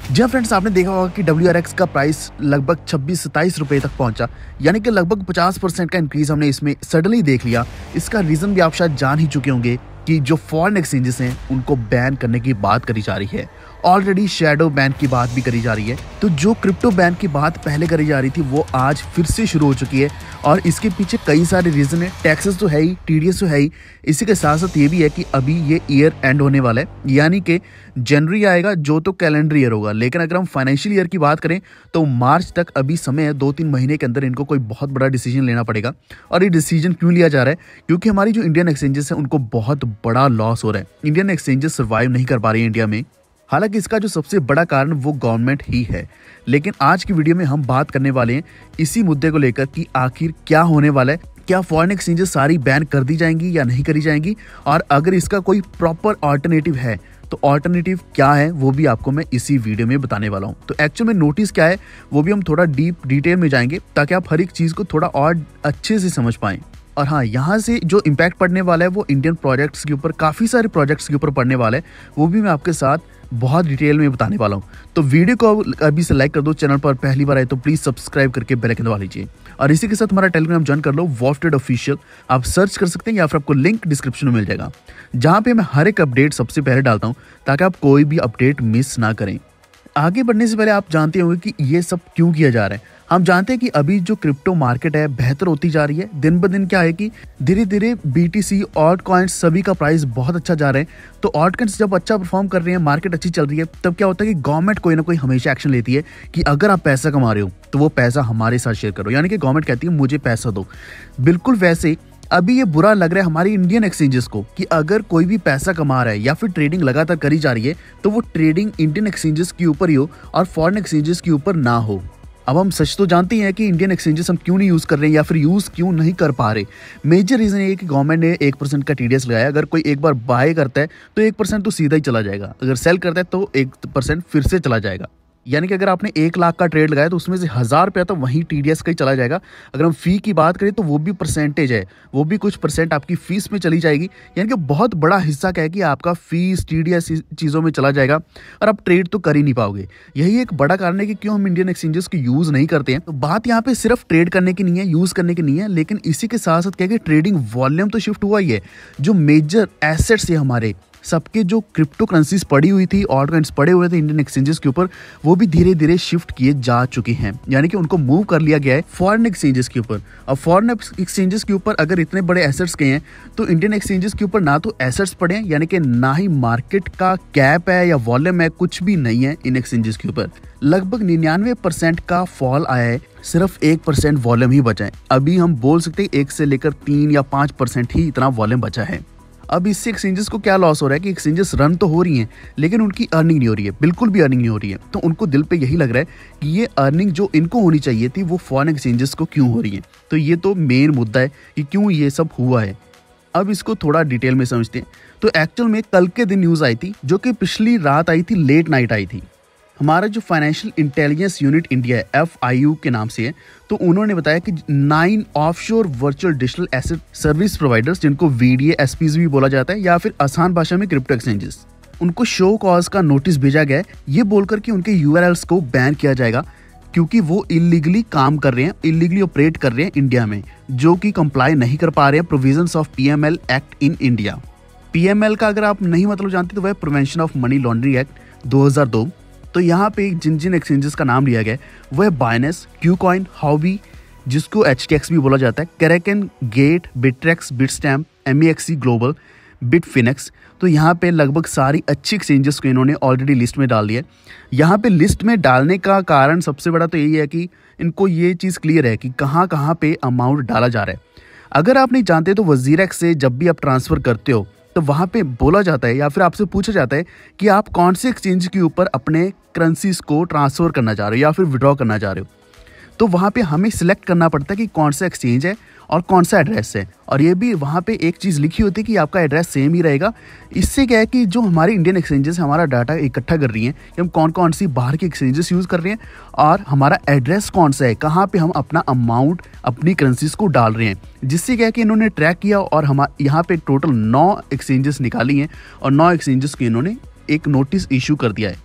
जी हाँ फ्रेंड्स, आपने देखा होगा कि WRX का प्राइस लगभग 26-27 रुपये तक पहुंचा, यानी कि लगभग 50% का इंक्रीज हमने इसमें सडनली देख लिया। इसका रीज़न भी आप शायद जान ही चुके होंगे कि जो फॉरेन एक्सचेंजेस हैं उनको बैन करने की बात करी जा रही है। ऑलरेडी शैडो बैन की बात भी करी जा रही है। तो जो क्रिप्टो बैन की बात पहले करी जा रही थी वो आज फिर से शुरू हो चुकी है और इसके पीछे कई सारे रीज़न है। टैक्सेस तो है ही, TDS तो है ही, इसी के साथ साथ ये भी है कि अभी ये ईयर एंड होने वाला है, यानी कि जनवरी आएगा जो तो कैलेंडर ईयर होगा, लेकिन अगर हम फाइनेंशियल ईयर की बात करें तो मार्च तक अभी समय है। 2-3 महीने के अंदर इनको कोई बहुत बड़ा डिसीजन लेना पड़ेगा। और ये डिसीजन क्यों लिया जा रहा है? क्योंकि हमारी जो इंडियन एक्सचेंजेस हैं उनको बहुत बड़ा लॉस हो रहा है। इंडियन एक्सचेंजेस सर्वाइव नहीं कर पा रही है इंडिया में। हालांकि इसका जो सबसे बड़ा कारण वो गवर्नमेंट ही है। लेकिन आज की वीडियो में हम बात करने वाले हैं इसी मुद्दे को लेकर कि आखिर क्या होने वाला है। क्या फॉरेन एक्सचेंजेस सारी बैन कर दी जाएंगी या नहीं करी जाएंगी, और अगर इसका कोई प्रॉपर ऑल्टरनेटिव है तो ऑल्टरनेटिव क्या है वो भी आपको मैं इसी वीडियो में बताने वाला हूं। तो एक्चुअल में नोटिस क्या है वो भी हम थोड़ा डीप डिटेल में जाएंगे ताकि आप हर एक चीज को थोड़ा और अच्छे से समझ पाएं। और हाँ, यहाँ से जो इम्पैक्ट पड़ने वाला है वो इंडियन प्रोजेक्ट्स के ऊपर, काफ़ी सारे प्रोजेक्ट्स के ऊपर पड़ने वाला है, वो भी मैं आपके साथ बहुत डिटेल में बताने वाला हूँ। तो वीडियो को अभी से लाइक कर दो, चैनल पर पहली बार आए तो प्लीज़ सब्सक्राइब करके बेल आइकन दबा लीजिए। और इसी के साथ हमारा टेलीग्राम ज्वाइन कर लो, वॉफ्टेड ऑफिशियल, आप सर्च कर सकते हैं या फिर आपको लिंक डिस्क्रिप्शन में मिल जाएगा, जहाँ पे मैं हर एक अपडेट सबसे पहले डालता हूँ ताकि आप कोई भी अपडेट मिस ना करें। आगे बढ़ने से पहले आप जानते होंगे कि ये सब क्यों किया जा रहा है। हम जानते हैं कि अभी जो क्रिप्टो मार्केट है बेहतर होती जा रही है दिन ब दिन। क्या है कि धीरे धीरे BTC, ऑल्ट कॉइन्स सभी का प्राइस बहुत अच्छा जा रहा है। तो ऑल्ट कॉइन्स जब अच्छा परफॉर्म कर रही है, मार्केट अच्छी चल रही है, तब क्या होता है कि गवर्नमेंट कोई ना कोई हमेशा एक्शन लेती है कि अगर आप पैसा कमा रहे हो तो वो पैसा हमारे साथ शेयर करो, यानी कि गवर्नमेंट कहती है मुझे पैसा दो। बिल्कुल वैसे अभी ये बुरा लग रहा है हमारी इंडियन एक्सचेंजेस को कि अगर कोई भी पैसा कमा रहा है या फिर ट्रेडिंग लगातार करी जा रही है तो वो ट्रेडिंग इंडियन एक्सचेंजेस के ऊपर ही हो और फॉरेन एक्सचेंजेस के ऊपर ना हो। अब हम सच तो जानते हैं कि इंडियन एक्सचेंजेस हम क्यों नहीं यूज़ कर रहे हैं या फिर यूज़ क्यों नहीं कर पा रहे। मेजर रीज़न ये है कि गवर्नमेंट ने 1% का TDS लगाया। अगर कोई एक बार बाय करता है तो 1% तो सीधा ही चला जाएगा, अगर सेल करता है तो 1% फिर से चला जाएगा। यानी कि अगर आपने 1 लाख का ट्रेड लगाया तो उसमें से 1000 रुपया तो वहीं TDS का ही चला जाएगा। अगर हम फ़ी की बात करें तो वो भी परसेंटेज है, वो भी कुछ परसेंट आपकी फ़ीस में चली जाएगी। यानी कि बहुत बड़ा हिस्सा क्या है कि आपका फ़ीस, TDS चीज़ों में चला जाएगा और आप ट्रेड तो कर ही नहीं पाओगे। यही एक बड़ा कारण है कि क्यों हम इंडियन एक्सचेंजेस को यूज़ नहीं करते हैं। तो बात यहाँ पे सिर्फ ट्रेड करने की नहीं है, यूज़ करने की नहीं है, लेकिन इसी के साथ साथ क्या है कि ट्रेडिंग वॉल्यूम तो शिफ्ट हुआ ही है। जो मेजर एसेट्स है हमारे सबके, जो क्रिप्टो करेंसीज पड़ी हुई थी, ऑल्ट कॉइन्स पड़े हुए थे इंडियन एक्सचेंजेस के ऊपर, वो भी धीरे धीरे शिफ्ट किए जा चुके हैं। यानी कि उनको मूव कर लिया गया है फॉरेन एक्सचेंजेस के ऊपर। अब फॉरेन एक्सचेंजेस के ऊपर अगर इतने बड़े एसेट्स गए हैं तो इंडियन एक्सचेंजेस के ऊपर ना तो एसेट्स पड़े हैं, यानी कि ना ही मार्केट का कैप है या वॉल्यूम है, कुछ भी नहीं है इन एक्सचेंजेस के ऊपर। लगभग 99% का फॉल आया है, सिर्फ 1% वॉल्यूम ही बचा है। अभी हम बोल सकते हैं 1 से लेकर 3 या 5% ही इतना वॉल्यूम बचा है। अब इससे एक्सचेंजेस को क्या लॉस हो रहा है कि एक्सचेंजेस रन तो हो रही हैं लेकिन उनकी अर्निंग नहीं हो रही है, बिल्कुल भी अर्निंग नहीं हो रही है। तो उनको दिल पे यही लग रहा है कि ये अर्निंग जो इनको होनी चाहिए थी वो फॉरेन एक्सचेंजेस को क्यों हो रही है। तो ये तो मेन मुद्दा है कि क्यों ये सब हुआ है। अब इसको थोड़ा डिटेल में समझते हैं। तो एक्चुअल में कल के दिन न्यूज़ आई थी, जो कि पिछली रात आई थी, लेट नाइट आई थी। हमारा जो फाइनेंशियल इंटेलिजेंस यूनिट इंडिया है, FIU के नाम से है, तो उन्होंने बताया कि 9 offshore virtual digital asset service providers, जिनको VDA/SPs भी बोला जाता है या फिर आसान भाषा में क्रिप्टो एक्सचेंजेस, उनको शो कॉज का नोटिस भेजा गया है, ये बोलकर कि उनके URLs को बैन किया जाएगा क्योंकि वो इलीगली काम कर रहे हैं, इलीगली ऑपरेट कर रहे हैं इंडिया में, जो कि कंप्लाई नहीं कर पा रहे हैं provisions of PML act in India. PML का अगर आप नहीं मतलब जानते तो वह prevention of money laundering act 2002। तो यहाँ पे जिन जिन एक्सचेंजेस का नाम लिया गया है वह बाइनेंस, क्यूकॉइन, हाउबी, जिसको HTX भी बोला जाता है, Kraken, gate, Bittrex, Bitstamp, MEXC global, Bitfinex. तो यहाँ पे लगभग सारी अच्छी एक्सचेंजेस को इन्होंने ऑलरेडी लिस्ट में डाल दिया है। यहाँ पे लिस्ट में डालने का कारण सबसे बड़ा तो यही है कि इनको ये चीज़ क्लियर है कि कहाँ कहाँ पे अमाउंट डाला जा रहा है। अगर आप नहीं जानते तो वज़ीरक्स से जब भी आप ट्रांसफ़र करते हो तो वहाँ पे बोला जाता है या फिर आपसे पूछा जाता है कि आप कौन से एक्सचेंज के ऊपर अपने करेंसीज को ट्रांसफ़र करना चाह रहे हो या फिर विड्रॉ करना चाह रहे हो। तो वहाँ पे हमें सिलेक्ट करना पड़ता है कि कौन सा एक्सचेंज है और कौन सा एड्रेस है, और ये भी वहाँ पे एक चीज़ लिखी होती है कि आपका एड्रेस सेम ही रहेगा। इससे क्या है कि जो हमारी इंडियन एक्सचेंजेस हमारा डाटा इकट्ठा कर रही हैं कि हम कौन कौन सी बाहर की एक्सचेंजेस यूज़ कर रहे हैं और हमारा एड्रेस कौन सा है, कहाँ पे हम अपना अमाउंट, अपनी करेंसीज को डाल रहे हैं। जिससे क्या है कि इन्होंने ट्रैक किया और हम यहाँ पे टोटल 9 एक्सचेंजेस निकाली हैं और 9 एक्सचेंजेस को इन्होंने एक नोटिस इशू कर दिया है।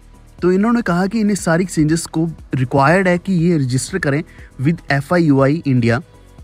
तो इन्होंने कहा कि इन सारी एक्सचेंजेस को रिक्वायर्ड है कि ये रजिस्टर करें with FIUI India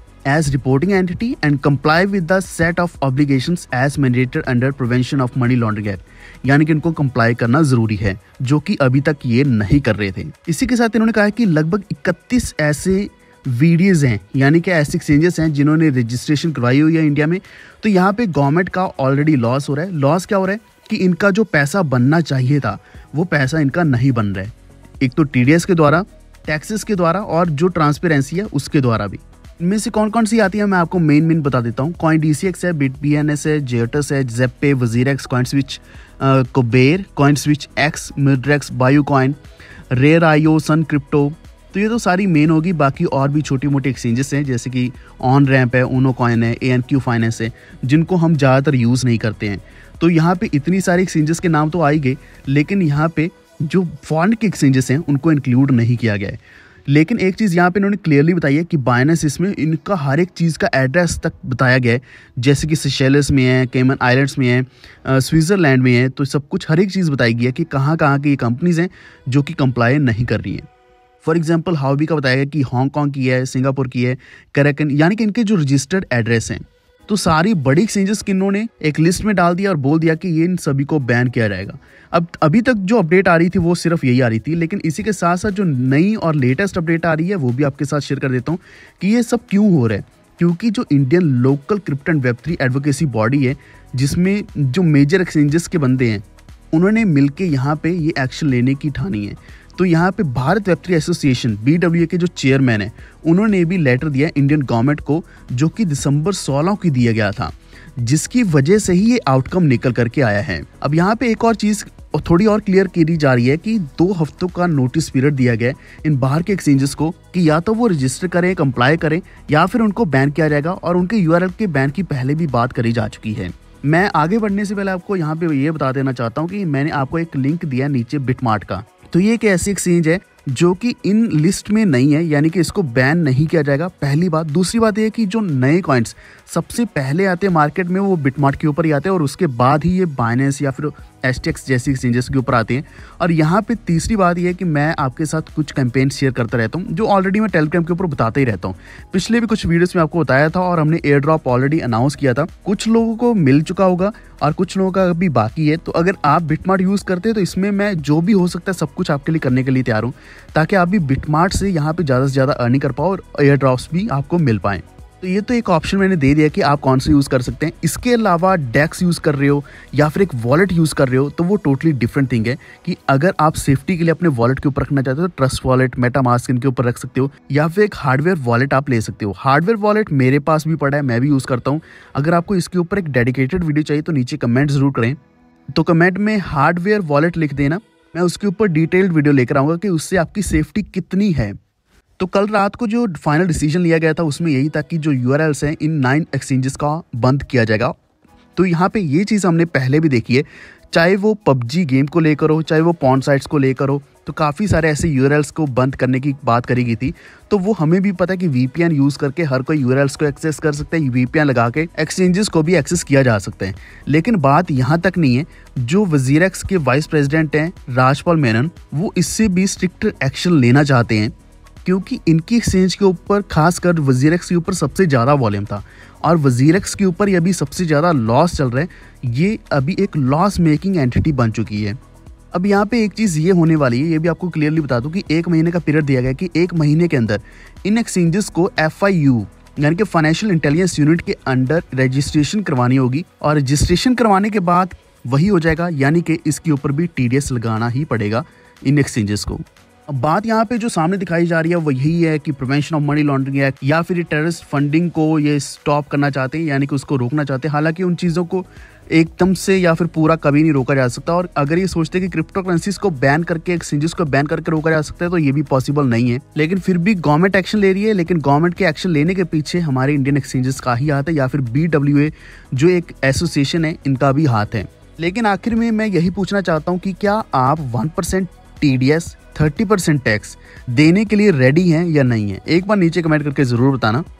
as reporting entity and comply with the set of obligations as mandated under prevention of money laundering act, यानी कि इनको कंप्लाई करना जरूरी है, जो कि अभी तक ये नहीं कर रहे थे। इसी के साथ इन्होंने कहा कि लगभग 31 ऐसे वीडियोज हैं, यानी कि ऐसे एक्सचेंजेस हैं जिन्होंने रजिस्ट्रेशन करवाई हुई है इंडिया में। तो यहाँ पे गवर्नमेंट का ऑलरेडी लॉस हो रहा है। लॉस क्या हो रहा है कि इनका जो पैसा बनना चाहिए था वो पैसा इनका नहीं बन रहा है, एक तो TDS के द्वारा, टैक्सेस के द्वारा और जो ट्रांसपेरेंसी है उसके द्वारा भी। इनमें से कौन कौन सी आती है मैं आपको मेन बता देता हूँ। CoinDCX है, BitBNS है, Geotus है, Zeppe, WazirX, CoinSwitch, Kuber, CoinSwitch X, Midrex, BioCoin, Rare.io, Sun Crypto। तो ये तो सारी मेन होगी। बाकी और भी छोटी मोटी एक्सचेंजेस हैं जैसे कि OnRamp है, UnoCoin है, ANQ Finance है, जिनको हम ज़्यादातर यूज़ नहीं करते हैं। तो यहाँ पे इतनी सारी एक्सचेंजेस के नाम तो आ ही गए, लेकिन यहाँ पे जो फॉरेन के एक्सचेंजेस हैं उनको इंक्लूड नहीं किया गया है। लेकिन एक चीज़ यहाँ पे इन्होंने क्लियरली बताई है कि बाइनेंस इसमें इनका हर एक चीज़ का एड्रेस तक बताया गया है, जैसे कि सेशेल्स में है, कैमन आइलैंड्स में है, स्विट्ज़रलैंड में है। तो सब कुछ हर एक चीज़ बताई गई है कि कहाँ कहाँ की ये कंपनीज़ हैं जो कि कंप्लाई नहीं कर रही हैं। फॉर एग्जाम्पल हाउबी का बताया गया कि हांगकॉन्ग की है, सिंगापुर की है, कराकन, यानी कि इनके जो रजिस्टर्ड एड्रेस हैं। तो सारी बड़ी एक्सचेंजेस की इन्होंने एक लिस्ट में डाल दिया और बोल दिया कि ये इन सभी को बैन किया जाएगा। अब अभी तक जो अपडेट आ रही थी वो सिर्फ यही आ रही थी, लेकिन इसी के साथ साथ जो नई और लेटेस्ट अपडेट आ रही है वो भी आपके साथ शेयर कर देता हूँ कि ये सब क्यों हो रहा है। क्योंकि जो इंडियन लोकल क्रिप्टो एंड वेब3 एडवोकेसी बॉडी है, जिसमें जो मेजर एक्सचेंजेस के बंदे हैं, उन्होंने मिलके यहाँ पे ये एक्शन लेने की ठानी है। तो यहाँ पे भारत वेब3 एसोसिएशन BWA के जो चेयरमैन है, उन्होंने भी लेटर दिया इंडियन गवर्नमेंट को, जो कि दिसंबर 16 को दिया गया था, जिसकी वजह से ही ये आउटकम निकल करके आया है। अब यहाँ पे एक और चीज़ थोड़ी और क्लियर की जा रही है कि 2 हफ्तों का नोटिस पीरियड दिया गया है इन बाहर के एक्सचेंजेस को कि या तो वो रजिस्टर करें, कंप्लाई करें, या फिर उनको बैन किया जाएगा। और उनके URL के बैन की पहले भी बात करी जा चुकी है। मैं आगे बढ़ने से पहले आपको यहाँ पे ये बता देना चाहता हूँ कि मैंने आपको एक लिंक दिया नीचे बिटमार्ट का। तो ये एक ऐसी एक्सचेंज है जो कि इन लिस्ट में नहीं है, यानी कि इसको बैन नहीं किया जाएगा, पहली बात। दूसरी बात ये है कि जो नए कॉइन्स सबसे पहले आते हैं मार्केट में वो बिटमार्ट के ऊपर ही आते हैं, और उसके बाद ही ये बाइनेंस या फिर STX जैसी एक्सचेंजेस के ऊपर आते हैं। और यहाँ पे तीसरी बात ये है कि मैं आपके साथ कुछ कैंपेन शेयर करता रहता हूँ, जो ऑलरेडी मैं टेलीग्राम के ऊपर बताता ही रहता हूँ। पिछले भी कुछ वीडियोस में आपको बताया था, और हमने एयर ड्रॉप ऑलरेडी अनाउंस किया था। कुछ लोगों को मिल चुका होगा और कुछ लोगों का अभी बाकी है। तो अगर आप बिटमार्ट यूज़ करते हैं तो इसमें मैं जो भी हो सकता है सब कुछ आपके लिए करने के लिए तैयार हूँ, ताकि आप भी बिटमार्ट से यहाँ पे ज़्यादा से ज़्यादा अर्निंग कर पाओ और एयर ड्रॉप्स भी आपको मिल पाएँ। तो ये तो एक ऑप्शन मैंने दे दिया कि आप कौन सा यूज़ कर सकते हैं। इसके अलावा डेक्स यूज़ कर रहे हो या फिर एक वॉलेट यूज़ कर रहे हो, तो वो टोटली डिफरेंट थिंग है कि अगर आप सेफ्टी के लिए अपने वॉलेट के ऊपर रखना चाहते हो तो ट्रस्ट वॉलेट, मेटामास्क इनके ऊपर रख सकते हो, या फिर एक हार्डवेयर वॉलेट आप ले सकते हो। हार्डवेयर वॉलेट मेरे पास भी पड़ा है, मैं भी यूज़ करता हूँ। अगर आपको इसके ऊपर एक डेडिकेटेड वीडियो चाहिए तो नीचे कमेंट ज़रूर करें। तो कमेंट में हार्डवेयर वॉलेट लिख देना, मैं उसके ऊपर डिटेल्ड वीडियो लेकर आऊँगा कि उससे आपकी सेफ्टी कितनी है। तो कल रात को जो फाइनल डिसीजन लिया गया था उसमें यही था कि जो URLs हैं इन 9 एक्सचेंजेस का बंद किया जाएगा। तो यहाँ पे ये चीज़ हमने पहले भी देखी है, चाहे वो PUBG गेम को लेकर हो, चाहे वो पॉर्न साइट्स को लेकर हो, तो काफ़ी सारे ऐसे URLs को बंद करने की बात करी गई थी। तो वो हमें भी पता है कि VPN यूज़ करके हर कोई URLs को एक्सेस कर सकता है, VPN लगा के एक्सचेंजेस को भी एक्सेस किया जा सकता है। लेकिन बात यहाँ तक नहीं है, जो WazirX के वाइस प्रेसिडेंट हैं राजपाल मेनन, वो इससे भी स्ट्रिक्ट एक्शन लेना चाहते हैं, क्योंकि इनकी एक्सचेंज के ऊपर खासकर WazirX के ऊपर सबसे ज़्यादा वॉल्यूम था, और WazirX के ऊपर ये अभी सबसे ज़्यादा लॉस चल रहा है। ये अभी एक लॉस मेकिंग एंटिटी बन चुकी है। अब यहाँ पे एक चीज़ ये होने वाली है, ये भी आपको क्लियरली बता दूं कि 1 महीने का पीरियड दिया गया है कि 1 महीने के अंदर इन एक्सचेंजेस को FIU यानी कि फाइनेंशियल इंटेलिजेंस यूनिट के अंडर रजिस्ट्रेशन करवानी होगी, और रजिस्ट्रेशन करवाने के बाद वही हो जाएगा, यानी कि इसके ऊपर भी TDS लगाना ही पड़ेगा इन एक्सचेंजेस को। अब बात यहाँ पे जो सामने दिखाई जा रही है वो यही है कि prevention of money laundering act, या फिर टेररिस्ट फंडिंग को ये स्टॉप करना चाहते हैं, यानी कि उसको रोकना चाहते हैं। हालांकि उन चीज़ों को एकदम से या फिर पूरा कभी नहीं रोका जा सकता, और अगर ये सोचते हैं कि क्रिप्टो करेंसीज को बैन करके, एक्सचेंजेस को बैन करके रोका जा सकता है, तो ये भी पॉसिबल नहीं है। लेकिन फिर भी गवर्नमेंट एक्शन ले रही है, लेकिन गवर्नमेंट के एक्शन लेने के पीछे हमारे इंडियन एक्सचेंजेस का ही हाथ है, या फिर BWA जो एक एसोसिएशन है इनका भी हाथ है। लेकिन आखिर में मैं यही पूछना चाहता हूँ कि क्या आप 1% TDS 30% टैक्स देने के लिए रेडी हैं या नहीं है? एक बार नीचे कमेंट करके ज़रूर बताना।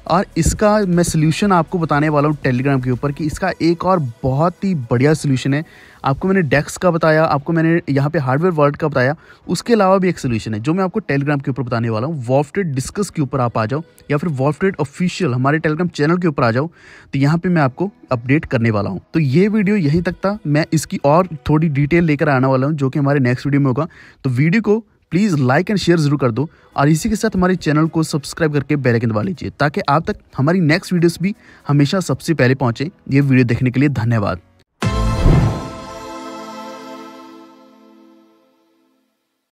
और इसका मैं सलूशन आपको बताने वाला हूँ टेलीग्राम के ऊपर कि इसका एक और बहुत ही बढ़िया सलूशन है। आपको मैंने डेक्स का बताया, आपको मैंने यहाँ पे हार्डवेयर वर्ल्ड का बताया, उसके अलावा भी एक सलूशन है जो मैं आपको टेलीग्राम के ऊपर बताने वाला हूँ। वॉल्फटेड डिस्कस के ऊपर आप आ जाओ या फिर वॉल्फटेड ऑफिशियल हमारे टेलीग्राम चैनल के ऊपर आ जाओ, तो यहाँ पे मैं आपको अपडेट करने वाला हूँ। तो ये वीडियो यहीं तक था, मैं इसकी और थोड़ी डिटेल लेकर आने वाला हूँ जो कि हमारे नेक्स्ट वीडियो में होगा। तो वीडियो को प्लीज़ लाइक एंड शेयर जरूर कर दो और इसी के साथ हमारे चैनल को सब्सक्राइब करके बेल आइकन दबा लीजिए ताकि आप तक हमारी नेक्स्ट वीडियोस भी हमेशा सबसे पहले पहुंचे। ये वीडियो देखने के लिए धन्यवाद।